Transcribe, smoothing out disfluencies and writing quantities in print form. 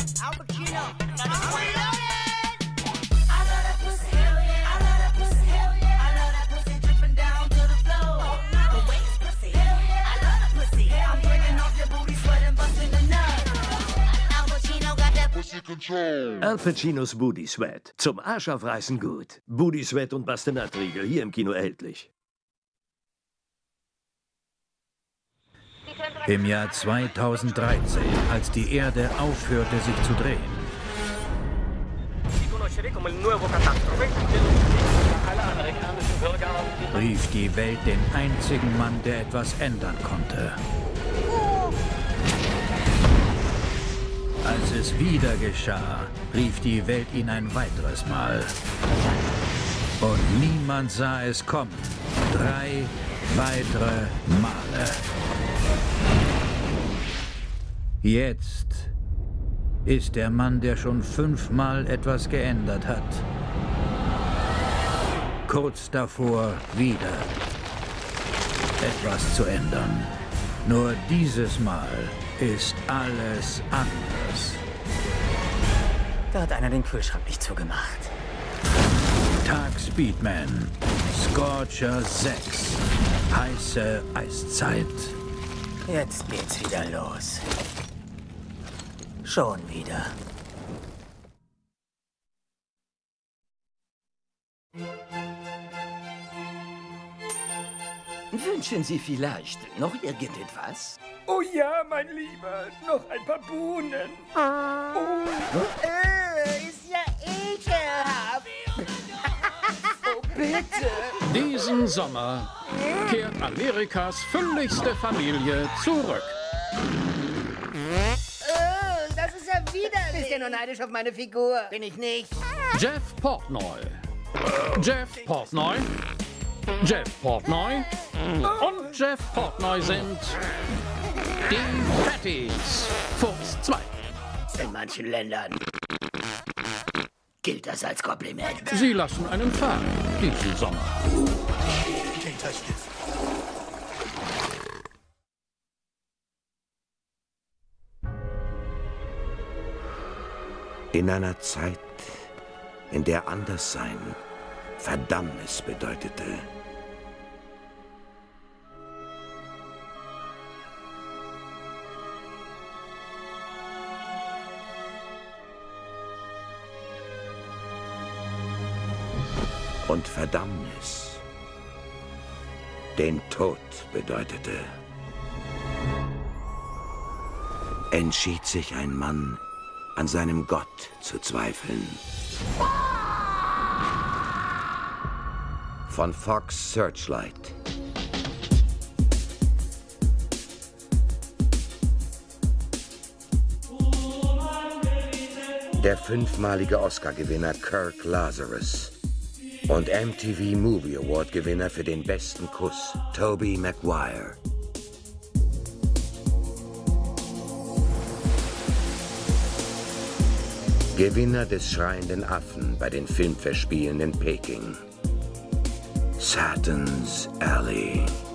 Al Pacino. Al Pacinos Booty Sweat. Zum Arsch aufreißen gut. Booty Sweat und Bastenatriegel hier im Kino erhältlich. Im Jahr 2013, als die Erde aufhörte, sich zu drehen, rief die Welt den einzigen Mann, der etwas ändern konnte. Als es wieder geschah, rief die Welt ihn ein weiteres Mal. Und niemand sah es kommen. 3 weitere Male. Jetzt ist der Mann, der schon 5-mal etwas geändert hat, kurz davor, wieder etwas zu ändern. Nur dieses Mal ist alles anders. Da hat einer den Kühlschrank nicht zugemacht. Tag Speedman, Scorcher 6, heiße Eiszeit. Jetzt geht's wieder los. Schon wieder. Wünschen Sie vielleicht noch irgendetwas? Oh ja, mein Lieber, noch ein paar Bohnen. Ist ja ekelhaft. Oh, bitte. Diesen Sommer kehrt Amerikas fülligste Familie zurück. Das ist ja widerlich. Bist du nur neidisch auf meine Figur? Bin ich nicht. Jeff Portnoy. Jeff Portnoy. Jeff Portnoy und Jeff Portnoy sind die Fatties. Fuchs 2. In manchen Ländern gilt das als Kompliment. Sie lassen einen fahren diesen Sommer. In einer Zeit, in der Anderssein Verdammnis bedeutete. Und Verdammnis den Tod bedeutete. Entschied sich ein Mann, an seinem Gott zu zweifeln. Von Fox Searchlight. Der 5-malige Oscar-Gewinner Kirk Lazarus und MTV Movie Award-Gewinner für den besten Kuss, Tobey Maguire. Gewinner des Schreienden Affen bei den Filmfestspielen in Peking. Satan's Alley.